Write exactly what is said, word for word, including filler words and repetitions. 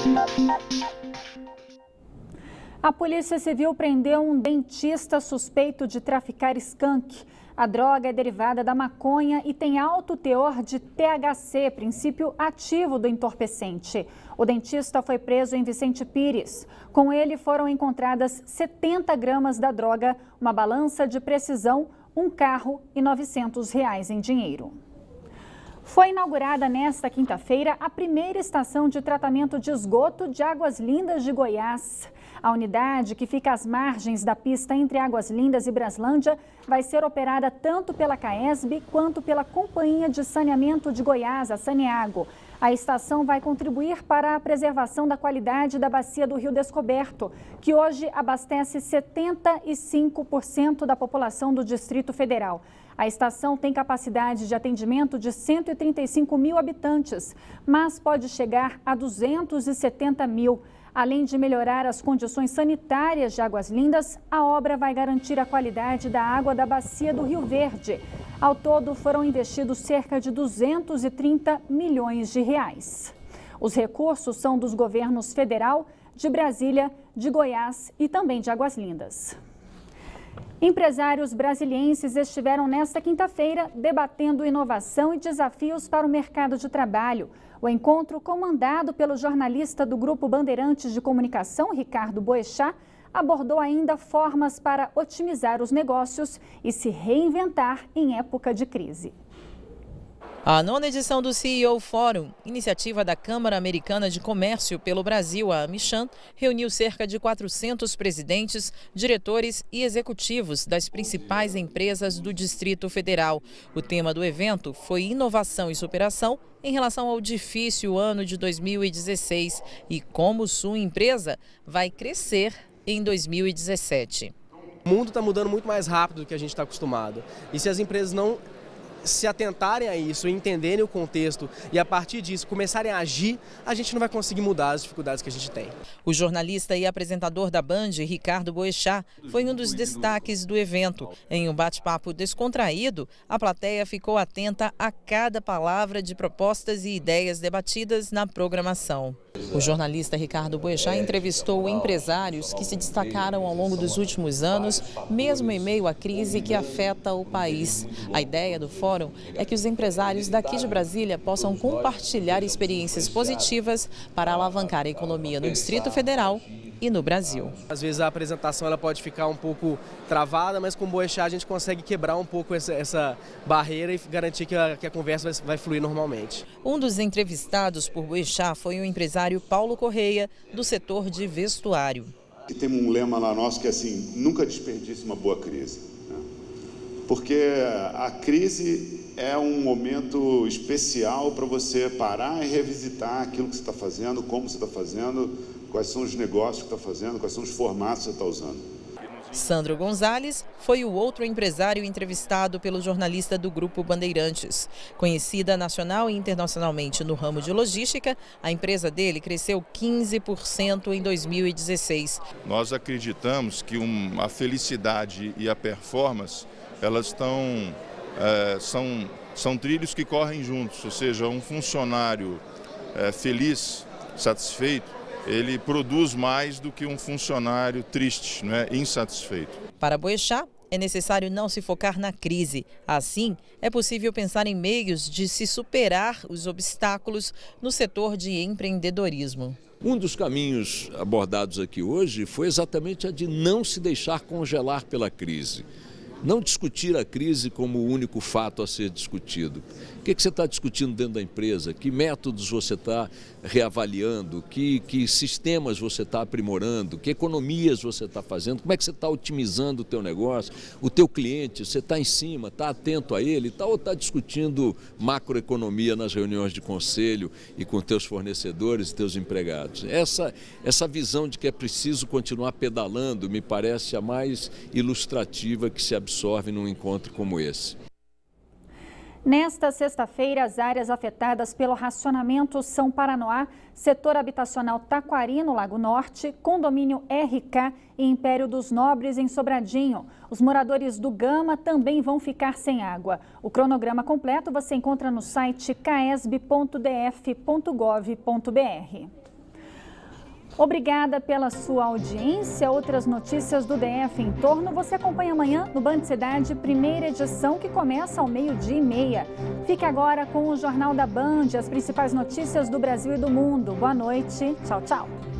A Polícia Civil prendeu um dentista suspeito de traficar skunk. A droga é derivada da maconha e tem alto teor de T H C, princípio ativo do entorpecente. O dentista foi preso em Vicente Pires. Com ele foram encontradas setenta gramas da droga, uma balança de precisão, um carro e novecentos reais em dinheiro. Foi inaugurada nesta quinta-feira a primeira estação de tratamento de esgoto de Águas Lindas de Goiás. A unidade, que fica às margens da pista entre Águas Lindas e Braslândia, vai ser operada tanto pela CAESB quanto pela Companhia de Saneamento de Goiás, a Saneago. A estação vai contribuir para a preservação da qualidade da bacia do Rio Descoberto, que hoje abastece setenta e cinco por cento da população do Distrito Federal. A estação tem capacidade de atendimento de cento e trinta e cinco mil habitantes, mas pode chegar a duzentos e setenta mil. Além de melhorar as condições sanitárias de Águas Lindas, a obra vai garantir a qualidade da água da bacia do Rio Verde. Ao todo, foram investidos cerca de duzentos e trinta milhões de reais. Os recursos são dos governos federal, de Brasília, de Goiás e também de Águas Lindas. Empresários brasilienses estiveram nesta quinta-feira debatendo inovação e desafios para o mercado de trabalho. O encontro, comandado pelo jornalista do Grupo Bandeirantes de Comunicação, Ricardo Boechat, abordou ainda formas para otimizar os negócios e se reinventar em época de crise. A nona edição do C E O Fórum, iniciativa da Câmara Americana de Comércio pelo Brasil, a AmCham, reuniu cerca de quatrocentos presidentes, diretores e executivos das principais empresas do Distrito Federal. O tema do evento foi inovação e superação em relação ao difícil ano de dois mil e dezesseis e como sua empresa vai crescer em dois mil e dezessete. O mundo está mudando muito mais rápido do que a gente está acostumado. E se as empresas não se atentarem a isso, entenderem o contexto e a partir disso começarem a agir, a gente não vai conseguir mudar as dificuldades que a gente tem. O jornalista e apresentador da Band, Ricardo Boechat, foi um dos destaques do evento. Em um bate-papo descontraído, a plateia ficou atenta a cada palavra de propostas e ideias debatidas na programação. O jornalista Ricardo Boechat entrevistou empresários que se destacaram ao longo dos últimos anos, mesmo em meio à crise que afeta o país. A ideia do fórum é que os empresários daqui de Brasília possam compartilhar experiências positivas para alavancar a economia no Distrito Federal e no Brasil. Às vezes a apresentação ela pode ficar um pouco travada, mas com o Boechat a gente consegue quebrar um pouco essa, essa barreira e garantir que a, que a conversa vai, vai fluir normalmente. Um dos entrevistados por Boechat foi o empresário Paulo Correia, do setor de vestuário. E tem um lema lá nosso que é assim, nunca desperdice uma boa crise. Né? Porque a crise é um momento especial para você parar e revisitar aquilo que você está fazendo, como você está fazendo, quais são os negócios que está fazendo, quais são os formatos que você está usando. Sandro Gonzalez foi o outro empresário entrevistado pelo jornalista do Grupo Bandeirantes. Conhecida nacional e internacionalmente no ramo de logística, a empresa dele cresceu quinze por cento em dois mil e dezesseis. Nós acreditamos que um, a felicidade e a performance, elas estão, é, são, são trilhos que correm juntos, ou seja, um funcionário é, feliz, satisfeito, ele produz mais do que um funcionário triste, não é? Insatisfeito. Para Boechat, é necessário não se focar na crise. Assim, é possível pensar em meios de se superar os obstáculos no setor de empreendedorismo. Um dos caminhos abordados aqui hoje foi exatamente a de não se deixar congelar pela crise. Não discutir a crise como o único fato a ser discutido. O que, que você está discutindo dentro da empresa? Que métodos você está reavaliando? Que, que sistemas você está aprimorando? Que economias você está fazendo? Como é que você está otimizando o teu negócio? O teu cliente, você está em cima, está atento a ele? Tá, ou está discutindo macroeconomia nas reuniões de conselho e com teus fornecedores e teus empregados? Essa, essa visão de que é preciso continuar pedalando me parece a mais ilustrativa que se absorve num encontro como esse. Nesta sexta-feira, as áreas afetadas pelo racionamento são Paranoá, setor habitacional Taquari, no Lago Norte, condomínio R K e Império dos Nobres, em Sobradinho. Os moradores do Gama também vão ficar sem água. O cronograma completo você encontra no site caesb ponto d f ponto gov ponto br. Obrigada pela sua audiência. Outras notícias do D F em torno você acompanha amanhã no Band Cidade, primeira edição, que começa ao meio-dia e meia. Fique agora com o Jornal da Band, as principais notícias do Brasil e do mundo. Boa noite. Tchau, tchau.